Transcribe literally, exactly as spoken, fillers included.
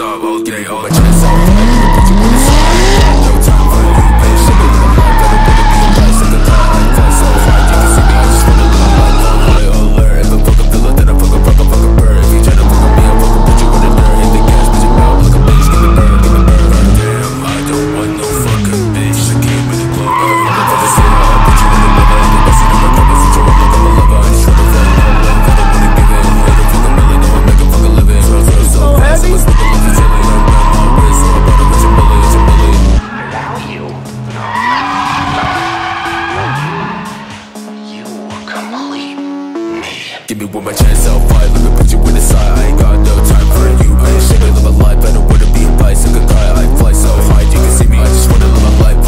up, okay, hold my chest up. Put you on the side, no time for you, man. Shit, I live a life, better wanna be a vice. Like a car, I fly so high, you can see me, I just wanna live a life on high alert. If I fuck a pillow, then I fuck a fuck a fuck a bird. If you try to fuck with me, I fuck a put you in the dirt. Hit the gas, bitch, your mouth like a bitch, give me bird, give me bird. Damn, I don't want no fucking bitch. I came in the club, I never the same. I put you in the river, and if I see them, I come and sit you up like I'm a lover. I just wanna fall in love, I don't wanna give in. Hit a fucking million, now I make a fucking living. So I feel so fast, I'm a smoker like a chili. I'm down my wrist, so I bought a rich and Billy, it's a Billy. Value? No. You complete me. Give me one more chance, I'll fight. Let me put you in the side. I ain't got no time for you. I ain't shit, I live a life. I don't wanna be a vice. Like a guy, I fly so high. You can see me, I just wanna live a life.